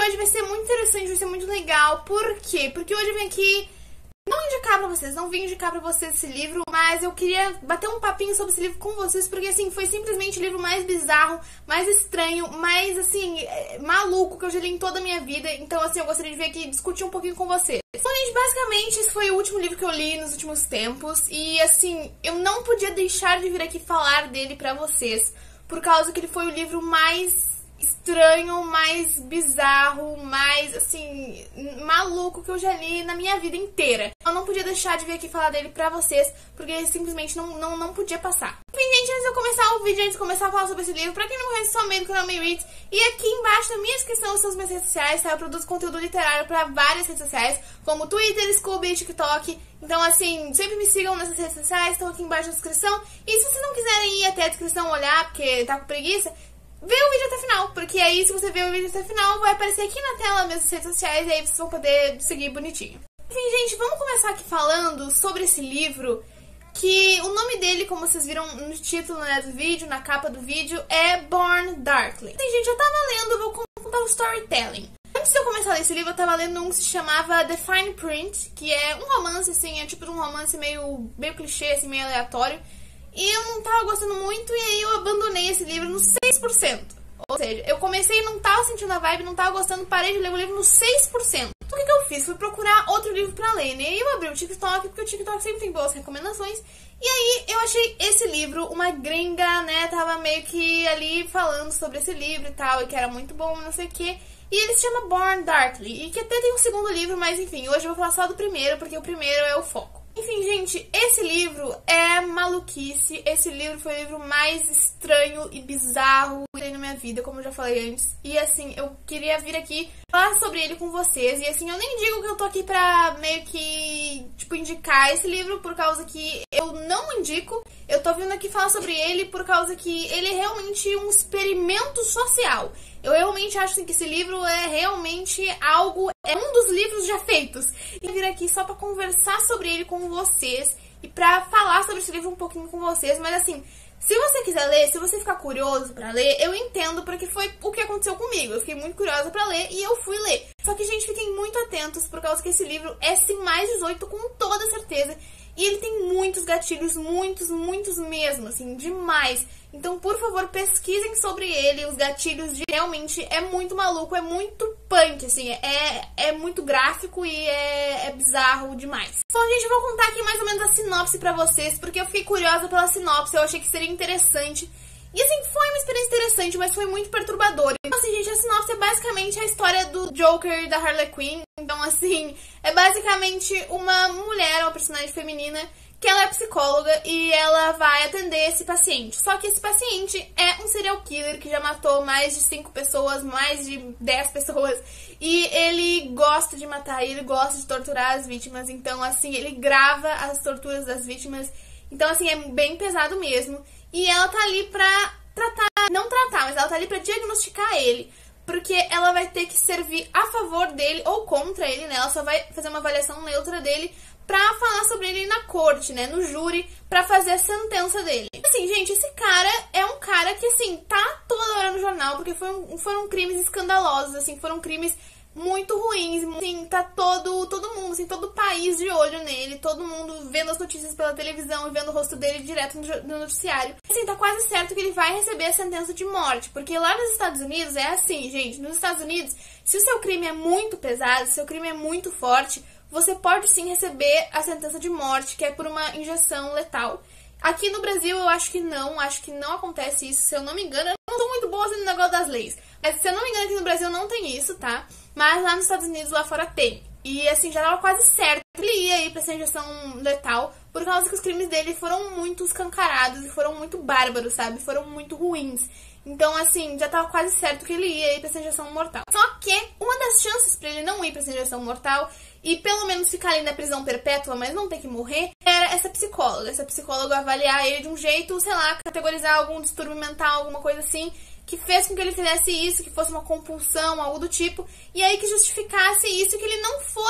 hoje vai ser muito interessante, vai ser muito legal. Por quê? Porque hoje eu vim aqui não indicar pra vocês, não vim indicar pra vocês esse livro, mas eu queria bater um papinho sobre esse livro com vocês, porque assim, foi simplesmente o livro mais bizarro, mais estranho, mais assim, maluco que eu já li em toda a minha vida. Então assim, eu gostaria de vir aqui e discutir um pouquinho com vocês. Então, gente, basicamente esse foi o último livro que eu li nos últimos tempos, e assim, eu não podia deixar de vir aqui falar dele pra vocês, por causa que ele foi o livro mais estranho, mais bizarro, mais, assim, maluco que eu já li na minha vida inteira. Eu não podia deixar de vir aqui falar dele pra vocês, porque simplesmente não podia passar. Enfim, gente, antes de eu começar o vídeo, antes de começar a falar sobre esse livro, pra quem não conhece, sou a May do canal May Reads, e aqui embaixo na minha descrição são as minhas redes sociais, tá? Eu produzo conteúdo literário pra várias redes sociais, como Twitter, Scooby e TikTok. Então, assim, sempre me sigam nessas redes sociais, estão aqui embaixo na descrição. E se vocês não quiserem ir até a descrição olhar, porque tá com preguiça, vê o vídeo até o final, porque aí se você ver o vídeo até o final, vai aparecer aqui na tela mesmo as redes sociais, e aí vocês vão poder seguir bonitinho. Enfim, gente, vamos começar aqui falando sobre esse livro, que o nome dele, como vocês viram no título, né, do vídeo, na capa do vídeo, é Born Darkly. Então, gente, eu tava lendo, eu vou contar o storytelling. Antes de eu começar a ler esse livro, eu tava lendo um que se chamava The Fine Print, que é um romance, assim, é tipo um romance meio clichê, assim, meio aleatório. E eu não tava gostando muito, e aí eu abandonei esse livro no 6%. Ou seja, eu comecei e não tava sentindo a vibe, não tava gostando, parei de ler o livro no 6%. Então o que eu fiz? Fui procurar outro livro pra ler, né? E aí eu abri o TikTok, porque o TikTok sempre tem boas recomendações. E aí eu achei esse livro, uma gringa, né, tava meio que ali falando sobre esse livro e tal, e que era muito bom, não sei o quê. E ele se chama Born Darkly, e que até tem um segundo livro, mas enfim, hoje eu vou falar só do primeiro, porque o primeiro é o foco. Enfim, gente, esse livro é maluquice. Esse livro foi o livro mais estranho e bizarro que eu tenho na minha vida, como eu já falei antes. E assim, eu queria vir aqui falar sobre ele com vocês. E assim, eu nem digo que eu tô aqui pra meio que, tipo, indicar esse livro, por causa que eu não indico. Eu tô vindo aqui falar sobre ele por causa que ele é realmente um experimento social. Eu realmente acho assim, que esse livro é realmente algo, é um dos livros já feitos. E eu vim aqui só pra conversar sobre ele com vocês e pra falar sobre esse livro um pouquinho com vocês. Mas assim, se você quiser ler, se você ficar curioso pra ler, eu entendo, porque foi o que aconteceu comigo. Eu fiquei muito curiosa pra ler e eu fui ler. Só que, gente, fiquem muito atentos, por causa que esse livro é sim mais 18 com toda certeza. E ele tem muitos gatilhos, muitos mesmo, assim, demais. Então, por favor, pesquisem sobre ele, os gatilhos de realmente é muito maluco, é muito punk, assim, é muito gráfico e é bizarro demais. Bom, gente, eu vou contar aqui mais ou menos a sinopse pra vocês, porque eu fiquei curiosa pela sinopse, eu achei que seria interessante. E assim, foi uma experiência interessante, mas foi muito perturbadora. Então assim, gente, a sinopse é basicamente a história do Joker e da Harley Quinn. Então assim, é basicamente uma mulher, uma personagem feminina, que ela é psicóloga e ela vai atender esse paciente. Só que esse paciente é um serial killer que já matou mais de 5 pessoas, mais de 10 pessoas. E ele gosta de matar, ele gosta de torturar as vítimas. Então assim, ele grava as torturas das vítimas. Então assim, é bem pesado mesmo. E ela tá ali pra não tratar, mas ela tá ali pra diagnosticar ele. Porque ela vai ter que servir a favor dele ou contra ele, né? Ela só vai fazer uma avaliação neutra dele pra falar sobre ele na corte, né? No júri, pra fazer a sentença dele. Assim, gente, esse cara é um cara que, assim, tá toda hora no jornal, porque foram crimes escandalosos, assim, foram crimes muito ruins, assim, tá todo mundo, assim, todo o país de olho nele, todo mundo vendo as notícias pela televisão e vendo o rosto dele direto no noticiário. Assim, tá quase certo que ele vai receber a sentença de morte, porque lá nos Estados Unidos é assim, gente, nos Estados Unidos, se o seu crime é muito pesado, se o seu crime é muito forte, você pode sim receber a sentença de morte, que é por uma injeção letal. Aqui no Brasil eu acho que não acontece isso, se eu não me engano. Eu não tô muito boa no negócio das leis, mas se eu não me engano aqui no Brasil não tem isso, tá? Mas lá nos Estados Unidos, lá fora tem. E assim, já tava quase certo que ele ia ir pra essa injeção letal, por causa que os crimes dele foram muito escancarados e foram muito bárbaros, sabe? Foram muito ruins. Então, assim, já tava quase certo que ele ia ir pra essa injeção mortal. Só que uma das chances pra ele não ir pra essa injeção mortal e pelo menos ficar ali na prisão perpétua, mas não ter que morrer, era essa psicóloga avaliar ele de um jeito, sei lá, categorizar algum distúrbio mental, alguma coisa assim, que fez com que ele fizesse isso, que fosse uma compulsão, algo do tipo, e aí que justificasse isso, que ele não fosse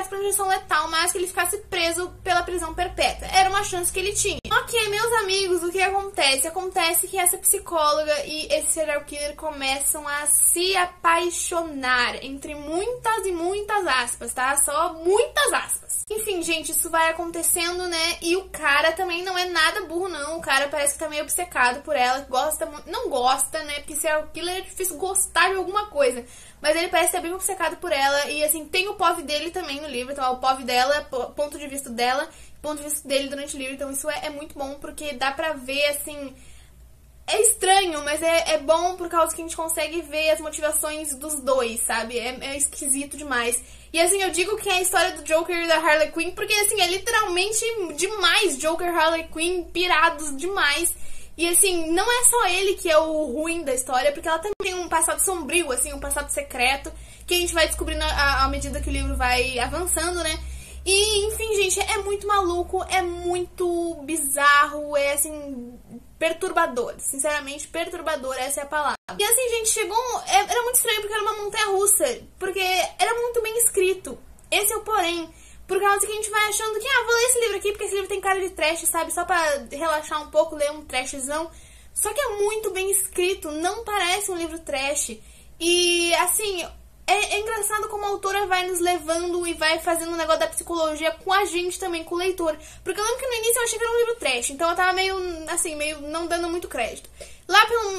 enviasse pra injeção letal, mas que ele ficasse preso pela prisão perpétua. Era uma chance que ele tinha. Ok, meus amigos, o que acontece? Acontece que essa psicóloga e esse serial killer começam a se apaixonar, entre muitas e muitas aspas, tá? Só muitas aspas. Enfim, gente, isso vai acontecendo, né? E o cara também não é nada burro, não. O cara parece que tá meio obcecado por ela, gosta muito. Não gosta, né? Porque serial killer é difícil gostar de alguma coisa. Mas ele parece ser bem obcecado por ela. E, assim, tem o POV dele também no livro. Então, o POV dela, ponto de vista dela, ponto de vista dele durante o livro. Então, isso é muito bom, porque dá pra ver, assim... É estranho, mas é bom por causa que a gente consegue ver as motivações dos dois, sabe? É esquisito demais. E, assim, eu digo que é a história do Joker e da Harley Quinn, porque, assim, é literalmente demais. Joker e Harley Quinn pirados demais. E, assim, não é só ele que é o ruim da história, porque ela também tem um passado sombrio, assim, um passado secreto, que a gente vai descobrindo à medida que o livro vai avançando, né? E, enfim, gente, é muito maluco, é muito bizarro, é, assim, perturbador. Sinceramente, perturbador, essa é a palavra. E, assim, gente, chegou... Era muito estranho porque era uma montanha-russa, porque era muito bem escrito. Esse é o porém. Por causa que a gente vai achando que, vou ler esse livro aqui porque esse livro tem cara de trash, sabe? Só pra relaxar um pouco, ler um trashzão. Só que é muito bem escrito, não parece um livro trash. E, assim, é engraçado como a autora vai nos levando e vai fazendo um negócio da psicologia com a gente também, com o leitor. Porque eu lembro que no início eu achei que era um livro trash, então eu tava meio, assim, meio não dando muito crédito. Lá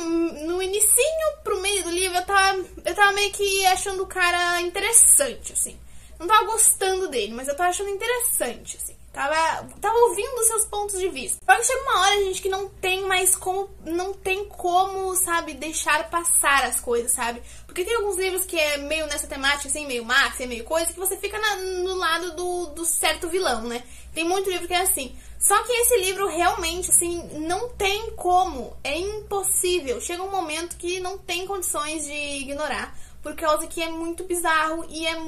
no inicinho pro meio do livro, eu tava meio que achando o cara interessante, assim. Não tava gostando dele, mas eu tava achando interessante, assim. Tava ouvindo os seus pontos de vista. Só que chega uma hora, gente, que não tem mais como... Não tem como, sabe, deixar passar as coisas, sabe? Porque tem alguns livros que é meio nessa temática, assim, meio máfia, meio coisa, que você fica no lado do certo vilão, né? Tem muito livro que é assim. Só que esse livro realmente, assim, não tem como. É impossível. Chega um momento que não tem condições de ignorar. Por causa que é muito bizarro e é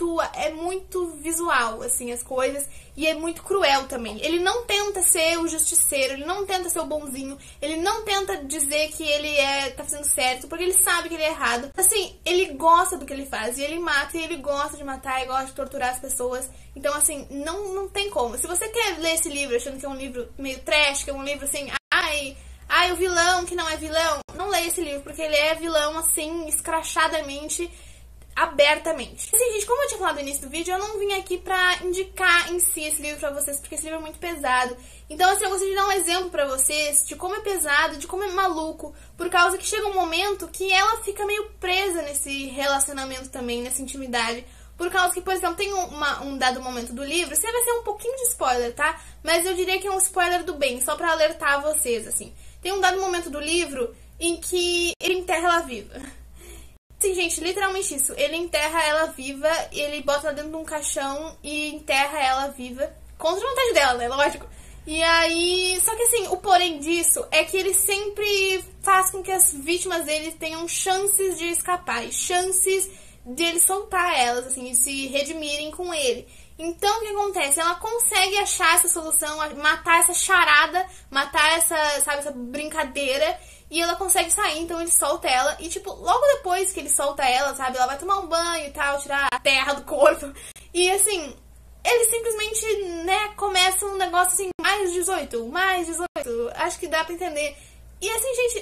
muito visual, assim, as coisas. E é muito cruel também. Ele não tenta ser o justiceiro, ele não tenta ser o bonzinho, ele não tenta dizer que ele tá fazendo certo, porque ele sabe que ele é errado. Assim, ele gosta do que ele faz, e ele mata, e ele gosta de matar, e gosta de torturar as pessoas. Então, assim, não tem como. Se você quer ler esse livro achando que é um livro meio trash, que é um livro assim, o vilão que não é vilão, não leia esse livro, porque ele é vilão, assim, escrachadamente, abertamente. Assim, gente, como eu tinha falado no início do vídeo, eu não vim aqui pra indicar em si esse livro pra vocês, porque esse livro é muito pesado. Então, assim, eu gostaria de dar um exemplo pra vocês de como é pesado, de como é maluco, por causa que chega um momento que ela fica meio presa nesse relacionamento também, nessa intimidade. Por causa que, por exemplo, tem um dado momento do livro, isso vai ser um pouquinho de spoiler, tá? Mas eu diria que é um spoiler do bem, só pra alertar vocês, assim. Tem um dado momento do livro em que ele enterra ela viva. Sim, gente, literalmente isso. Ele enterra ela viva, ele bota ela dentro de um caixão e enterra ela viva. Contra a vontade dela, né? Lógico. E aí... Só que, assim, o porém disso é que ele sempre faz com que as vítimas dele tenham chances de escapar. E chances de ele soltar elas, assim, de se redimirem com ele. Então, o que acontece? Ela consegue achar essa solução, matar essa charada, matar essa brincadeira, e ela consegue sair, então ele solta ela, e, tipo, logo depois que ele solta ela, sabe, ela vai tomar um banho e tal, tirar a terra do corpo, e, assim, ele simplesmente, né, começa um negócio, assim, mais 18, acho que dá pra entender. E, assim, gente,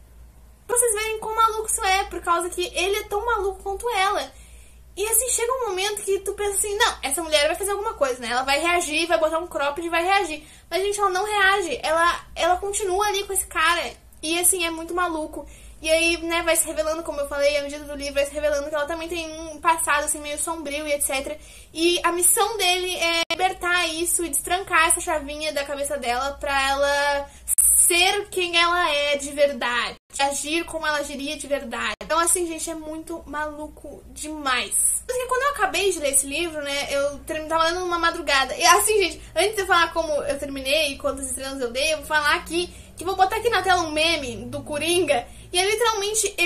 pra vocês verem quão maluco isso é, por causa que ele é tão maluco quanto ela. E, assim, chega um momento que tu pensa assim, não, essa mulher vai fazer alguma coisa, né? Ela vai reagir, vai botar um cropped e vai reagir. Mas, gente, ela não reage. Ela continua ali com esse cara. E, assim, é muito maluco. E aí, né, vai se revelando, como eu falei, à medida do livro, vai se revelando que ela também tem um passado, assim, meio sombrio e etc. E a missão dele é libertar isso e destrancar essa chavinha da cabeça dela pra ela ser quem ela é de verdade. Agir como ela agiria de verdade. Então, assim, gente, é muito maluco demais. Porque quando eu acabei de ler esse livro, né, eu tava lendo numa madrugada. E, assim, gente, antes de eu falar como eu terminei e quantas estrelas eu dei, eu vou falar aqui, que vou botar aqui na tela um meme do Coringa. E é literalmente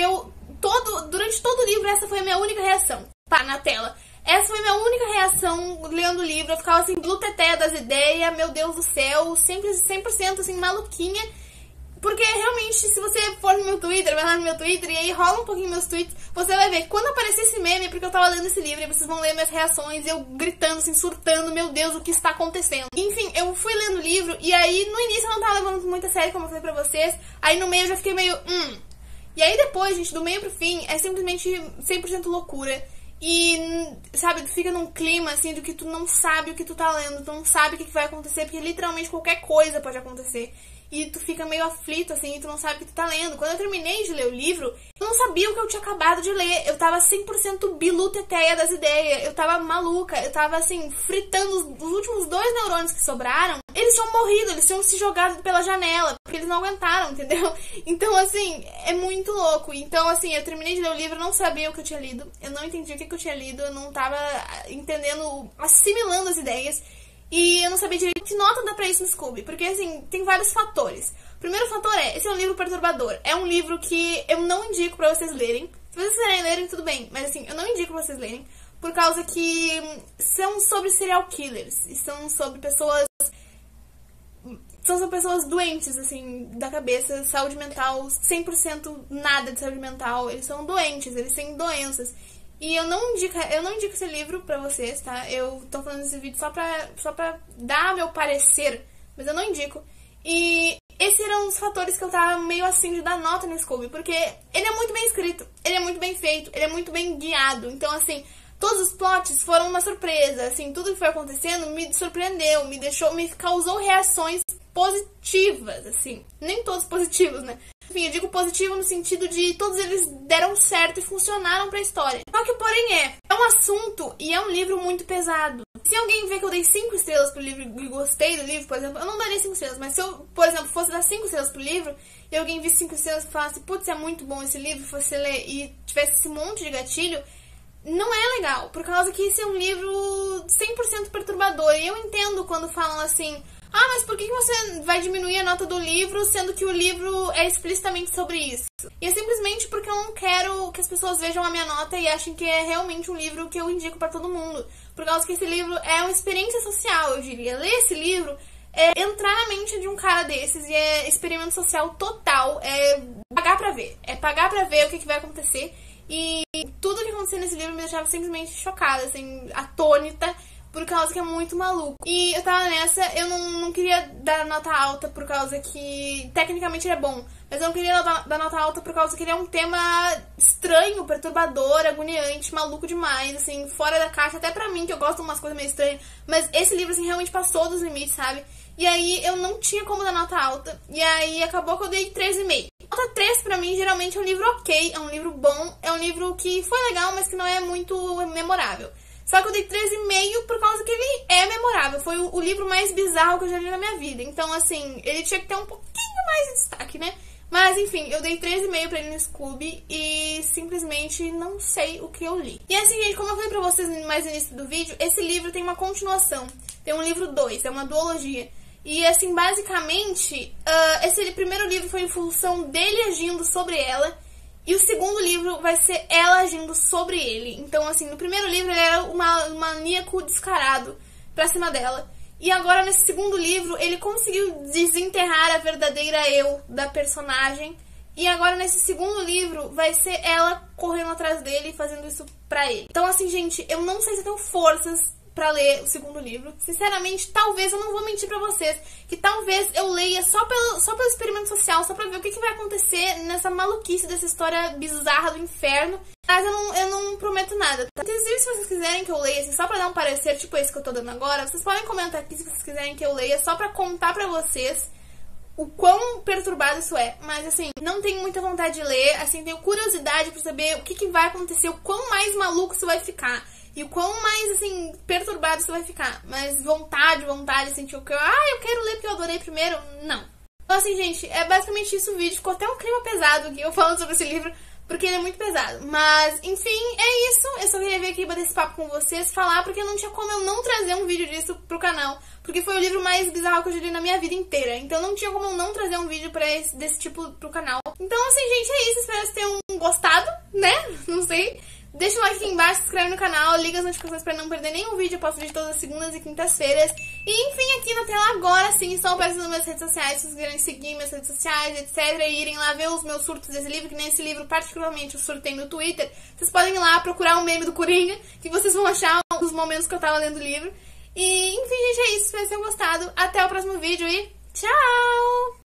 durante todo o livro, essa foi a minha única reação. Pá, na tela. Essa foi a minha única reação lendo o livro. Eu ficava assim, gluteteia das ideias, meu Deus do céu, sempre 100% assim, maluquinha. Porque realmente, se você for no meu Twitter, vai lá no meu Twitter e aí rola um pouquinho meus tweets, você vai ver que quando aparecer esse meme é porque eu tava lendo esse livro e vocês vão ler minhas reações, eu gritando, assim, surtando, meu Deus, o que está acontecendo? Enfim, eu fui lendo o livro e aí no início eu não tava levando muito a sério, como eu falei pra vocês, aí no meio eu já fiquei meio, E aí depois, gente, do meio pro fim, é simplesmente 100% loucura. E, sabe, tu fica num clima, assim, do que tu não sabe o que tu tá lendo, tu não sabe o que vai acontecer, porque literalmente qualquer coisa pode acontecer. E tu fica meio aflito, assim, e tu não sabe o que tu tá lendo. Quando eu terminei de ler o livro, eu não sabia o que eu tinha acabado de ler. Eu tava 100% biluteteia das ideias. Eu tava maluca. Eu tava, assim, fritando os últimos 2 neurônios que sobraram. Eles tinham morrido, eles tinham se jogado pela janela, porque eles não aguentaram, entendeu? Então, assim, é muito louco. Então, assim, eu terminei de ler o livro, eu não sabia o que eu tinha lido. Eu não entendi o que eu tinha lido, eu não tava entendendo, assimilando as ideias. E eu não sabia direito que nota dá pra isso no Scooby. Porque, assim, tem vários fatores. O primeiro fator esse é um livro perturbador. É um livro que eu não indico pra vocês lerem. Se vocês quiserem lerem, tudo bem. Mas, assim, eu não indico pra vocês lerem. Por causa que são sobre serial killers. E são sobre pessoas... São pessoas doentes, assim, da cabeça. Saúde mental, 100% nada de saúde mental. Eles são doentes, eles têm doenças. E eu não indico esse livro pra vocês, tá? Eu tô falando esse vídeo só pra dar meu parecer, mas eu não indico. E esses eram os fatores que eu tava meio assim de dar nota no Scooby, porque ele é muito bem escrito, ele é muito bem feito, ele é muito bem guiado. Então, assim, todos os plots foram uma surpresa, assim, tudo que foi acontecendo me surpreendeu, me causou reações positivas, assim. Nem todos positivos, né? Enfim, eu digo positivo no sentido de todos eles deram certo e funcionaram pra história. Só que o porém é um assunto e é um livro muito pesado. Se alguém vê que eu dei 5 estrelas pro livro e gostei do livro, por exemplo, eu não daria 5 estrelas, mas se eu, por exemplo, fosse dar 5 estrelas pro livro e alguém visse 5 estrelas e falasse, putz, é muito bom esse livro, fosse ler e tivesse esse monte de gatilho, não é legal, por causa que esse é um livro 100% perturbador. E eu entendo quando falam assim, mas por que você vai diminuir a nota do livro, sendo que o livro é explicitamente sobre isso? E é simplesmente porque eu não quero que as pessoas vejam a minha nota e achem que é realmente um livro que eu indico pra todo mundo. Por causa que esse livro é uma experiência social, eu diria. Ler esse livro é entrar na mente de um cara desses e é experimento social total. É pagar pra ver. É pagar pra ver o que vai acontecer. E tudo que acontecia nesse livro me deixava simplesmente chocada, assim, atônita, por causa que é muito maluco. E eu tava nessa, eu não queria dar nota alta por causa que tecnicamente ele é bom, mas eu não queria dar nota alta por causa que ele é um tema estranho, perturbador, agoniante, maluco demais, assim, fora da caixa, até pra mim, que eu gosto de umas coisas meio estranhas, mas esse livro, assim, realmente passou dos limites, sabe? E aí eu não tinha como dar nota alta, e aí acabou que eu dei 3,5. Nota 3 pra mim geralmente é um livro ok, é um livro bom, é um livro que foi legal, mas que não é muito memorável. Só que eu dei 13,5 por causa que ele é memorável. Foi o livro mais bizarro que eu já li na minha vida. Então, assim, ele tinha que ter um pouquinho mais de destaque, né? Mas, enfim, eu dei 13,5 pra ele no Scooby e simplesmente não sei o que eu li. E assim, gente, como eu falei pra vocês mais no início do vídeo, esse livro tem uma continuação. Tem um livro 2, é uma duologia. E, assim, basicamente, esse primeiro livro foi em função dele agindo sobre ela. E o segundo livro vai ser ela agindo sobre ele. Então, assim, no primeiro livro ele era um maníaco descarado pra cima dela. E agora, nesse segundo livro, ele conseguiu desenterrar a verdadeira eu da personagem. E agora, nesse segundo livro, vai ser ela correndo atrás dele e fazendo isso pra ele. Então, assim, gente, eu não sei se eu tenho forças pra ler o segundo livro. Sinceramente, talvez, eu não vou mentir pra vocês, que talvez eu leia só pelo experimento social, só pra ver o que vai acontecer nessa maluquice dessa história bizarra do inferno. Mas eu não prometo nada, tá? Inclusive, se vocês quiserem que eu leia, assim, só pra dar um parecer, tipo esse que eu tô dando agora, vocês podem comentar aqui se vocês quiserem que eu leia, só pra contar pra vocês o quão perturbado isso é. Mas, assim, não tenho muita vontade de ler, assim, tenho curiosidade pra saber o que vai acontecer, o quão mais maluco isso vai ficar. E o quão mais, assim, perturbado isso vai ficar. Mas vontade, assim, tipo, eu quero ler porque eu adorei primeiro, não. Então, assim, gente, é basicamente isso o vídeo. Ficou até um clima pesado aqui, eu falando sobre esse livro, porque ele é muito pesado. Mas, enfim, é isso. Eu só queria vir aqui bater esse papo com vocês, falar, porque não tinha como eu não trazer um vídeo disso pro canal. Porque foi o livro mais bizarro que eu já li na minha vida inteira. Então não tinha como eu não trazer um vídeo desse tipo pro canal. Então, assim, gente, é isso. Espero que vocês tenham gostado, né? Não sei. Deixa o like aqui embaixo, se inscreve no canal, liga as notificações pra não perder nenhum vídeo. Eu posto vídeo todas as segundas e quintas-feiras. E enfim, aqui na tela agora sim, só aparecendo nas minhas redes sociais. Se vocês quiserem seguir minhas redes sociais, etc. E irem lá ver os meus surtos desse livro, que nesse livro particularmente eu surtei no Twitter. Vocês podem ir lá procurar o meme do Coringa, que vocês vão achar nos momentos que eu tava lendo o livro. E enfim, gente, é isso. Espero que vocês tenham gostado. Até o próximo vídeo e tchau!